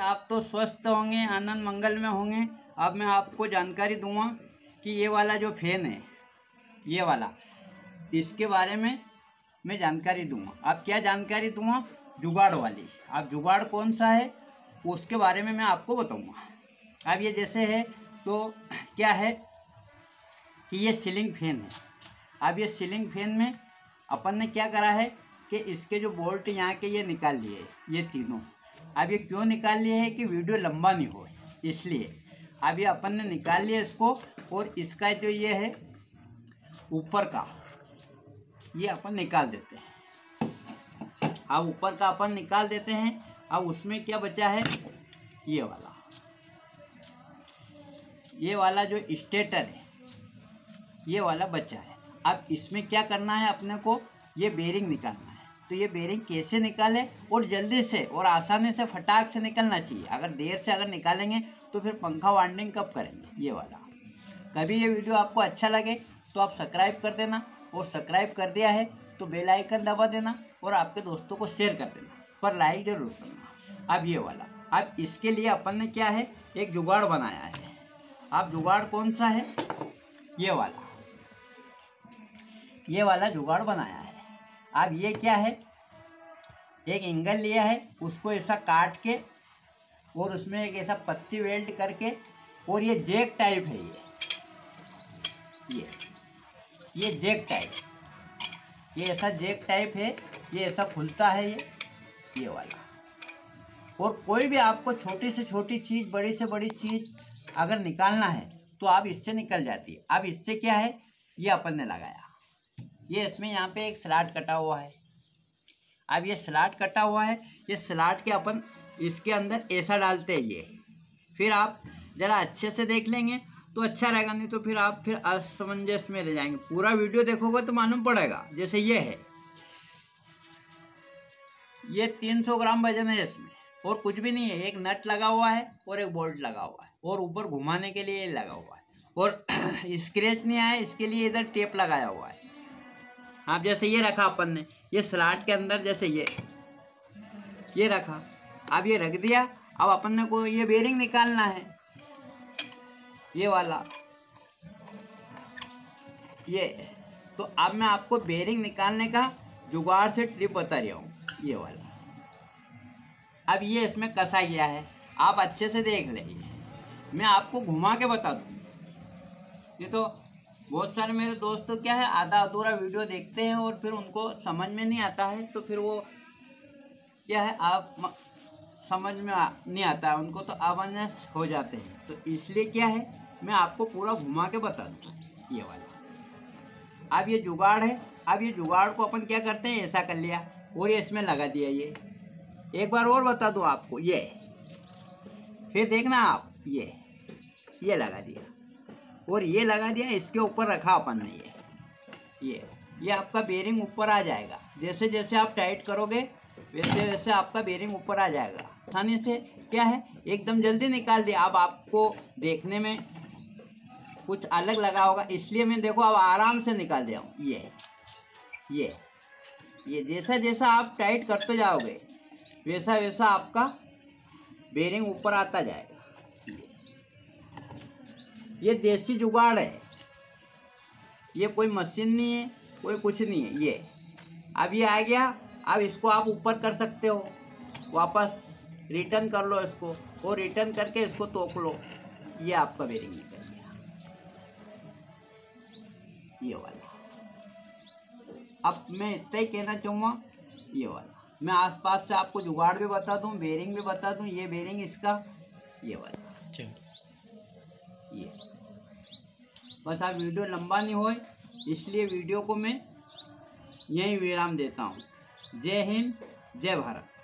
आप तो स्वस्थ होंगे, आनंद मंगल में होंगे। अब मैं आपको जानकारी दूंगा कि ये वाला जो फैन है, ये वाला, इसके बारे में मैं जानकारी दूंगा। अब क्या जानकारी दूंगा? जुगाड़ वाली। अब जुगाड़ कौन सा है उसके बारे में मैं आपको बताऊंगा। अब ये जैसे है तो क्या है कि ये सीलिंग फैन है। अब ये सीलिंग फैन में अपन ने क्या करा है कि इसके जो बोल्ट यहाँ के ये निकाल लिए, ये तीनों। अब ये क्यों निकाल लिए है कि वीडियो लंबा नहीं हो, इसलिए। अब ये अपन ने निकाल लिया इसको, और इसका जो ये है ऊपर का, ये अपन निकाल देते हैं। अब ऊपर का अपन निकाल देते हैं। अब उसमें क्या बचा है? ये वाला जो स्टेटर है, ये वाला बचा है। अब इसमें क्या करना है अपने को? ये बेरिंग निकालना है। तो ये बेरिंग कैसे निकाले और जल्दी से और आसानी से फटाक से निकलना चाहिए। अगर देर से अगर निकालेंगे तो फिर पंखा वाइंडिंग कब करेंगे? ये वाला। कभी ये वीडियो आपको अच्छा लगे तो आप सब्सक्राइब कर देना, और सब्सक्राइब कर दिया है तो बेल आइकन दबा देना, और आपके दोस्तों को शेयर कर देना, पर लाइक जरूर करना। अब ये वाला, अब इसके लिए अपन ने क्या है, एक जुगाड़ बनाया है। अब जुगाड़ कौन सा है? ये वाला जुगाड़ बनाया है। अब ये क्या है, एक एंगल लिया है, उसको ऐसा काट के और उसमें एक ऐसा पत्ती वेल्ड करके, और ये जैक टाइप है। ये जैक टाइप, ये ऐसा जैक टाइप है, ये ऐसा खुलता है ये वाला। और कोई भी आपको छोटी से छोटी चीज़, बड़ी से बड़ी चीज़ अगर निकालना है तो आप इससे निकल जाती है। अब इससे क्या है, ये अपन ने लगाया, ये इसमें यहाँ पे एक स्लॉट कटा हुआ है। अब ये स्लॉट कटा हुआ है, ये स्लॉट के अपन इसके अंदर ऐसा डालते हैं ये। फिर आप ज़रा अच्छे से देख लेंगे तो अच्छा रहेगा, नहीं तो फिर आप फिर असमंजस में रह जाएंगे। पूरा वीडियो देखोगे तो मालूम पड़ेगा। जैसे ये है, ये 300 ग्राम वजन है इसमें, और कुछ भी नहीं है। एक नट लगा हुआ है और एक बोल्ट लगा हुआ है, और ऊपर घुमाने के लिए लगा हुआ है, और स्क्रैच नहीं आया इसके लिए इधर टेप लगाया हुआ है। आप जैसे ये रखा अपन ने, ये स्लॉट के अंदर जैसे ये रखा। अब ये रख दिया। अब अपन ने को ये बेरिंग निकालना है, ये वाला, ये। तो अब मैं आपको बेरिंग निकालने का जुगाड़ से ट्रिप बता रहा हूँ, ये वाला। अब ये इसमें कसा गया है, आप अच्छे से देख लीजिए। मैं आपको घुमा के बता दूँ। ये तो बहुत सारे मेरे दोस्त तो क्या है, आधा अधूरा वीडियो देखते हैं और फिर उनको समझ में नहीं आता है, तो फिर वो क्या है, आप समझ में नहीं आता है उनको, तो अवेयरनेस हो जाते हैं। तो इसलिए क्या है, मैं आपको पूरा घुमा के बता दूँ, ये वाला। अब ये जुगाड़ है। अब ये जुगाड़ को अपन क्या करते हैं, ऐसा कर लिया और ये इसमें लगा दिया। ये एक बार और बता दूँ आपको, ये फिर देखना आप, ये लगा दिया और ये लगा दिया। इसके ऊपर रखा अपन ने ये आपका बेरिंग ऊपर आ जाएगा। जैसे जैसे आप टाइट करोगे वैसे वैसे आपका बेरिंग ऊपर आ जाएगा। आसानी से क्या है, एकदम जल्दी निकाल दिया। अब आपको देखने में कुछ अलग लगा होगा, इसलिए मैं देखो अब आराम से निकाल दिया हूँ। ये जैसा जैसा आप टाइट करते जाओगे वैसा वैसा आपका बेरिंग ऊपर आता जाएगा। ये देसी जुगाड़ है, ये कोई मशीन नहीं है, कोई कुछ नहीं है। ये अब ये आ गया। अब इसको आप ऊपर कर सकते हो, वापस रिटर्न कर लो इसको, और रिटर्न करके इसको तोप लो। ये आपका बेरिंग निकल गया, ये वाला। अब मैं इतना ही कहना चाहूँगा, ये वाला। मैं आसपास से आपको जुगाड़ भी बता दूँ, बेरिंग भी बता दूँ। ये बेरिंग इसका, ये वाला। ये बस। आप वीडियो लंबा नहीं होए, इसलिए वीडियो को मैं यहीं विराम देता हूँ। जय हिंद, जय भारत।